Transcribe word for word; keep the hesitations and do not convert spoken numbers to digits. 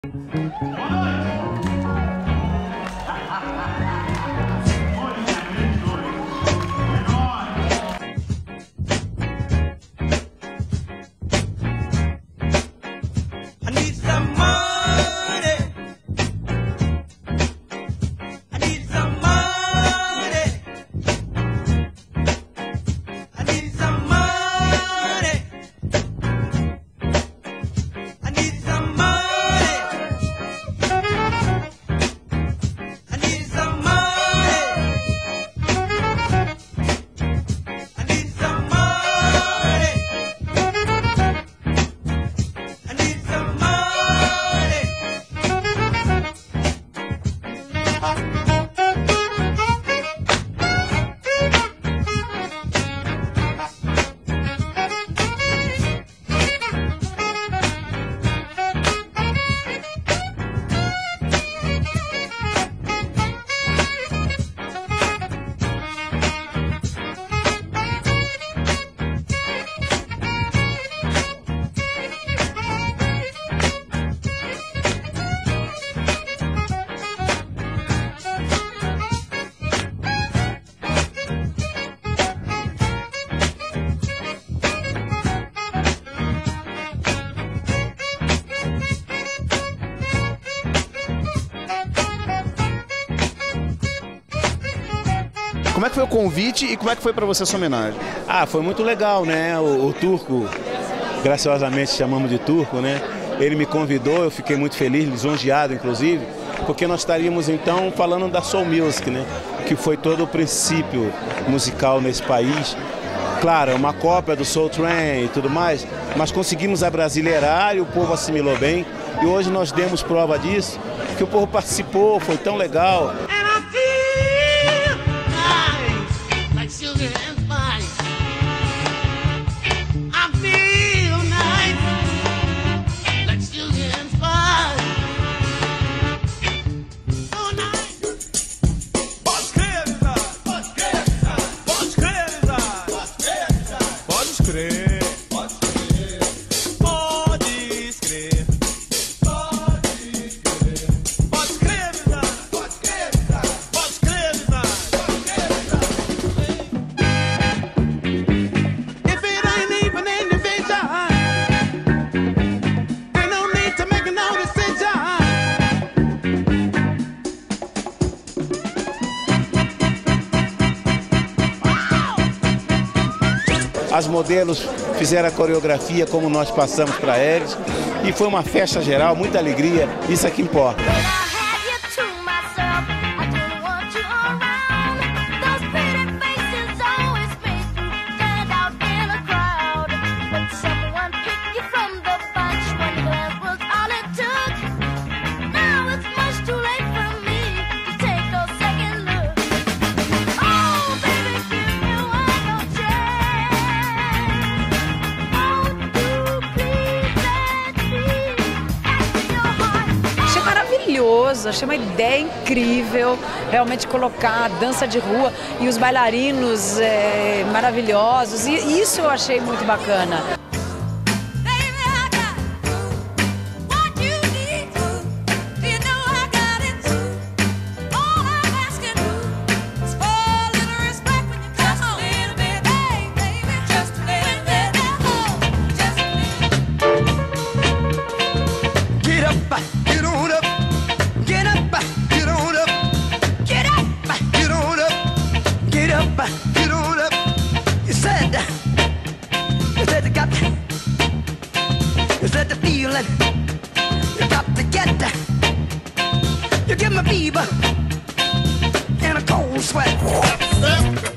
Como é que foi o convite e como é que foi para você essa homenagem? Ah, foi muito legal, né? O, o Turco, graciosamente chamamos de Turco, né? Ele me convidou, eu fiquei muito feliz, lisonjeado inclusive, porque nós estaríamos então falando da Soul Music, né? Que foi todo o princípio musical nesse país. Claro, é uma cópia do Soul Train e tudo mais, mas conseguimos abrasileirar e o povo assimilou bem. E hoje nós demos prova disso, que o povo participou, foi tão legal. As modelos fizeram a coreografia como nós passamos para eles e foi uma festa geral, muita alegria, isso é que importa. Achei uma ideia incrível, realmente colocar a dança de rua e os bailarinos é, maravilhosos, e isso eu achei muito bacana. Get on up, you said, you said you got, you said the feeling, you got to get, you give me fever, and a cold sweat.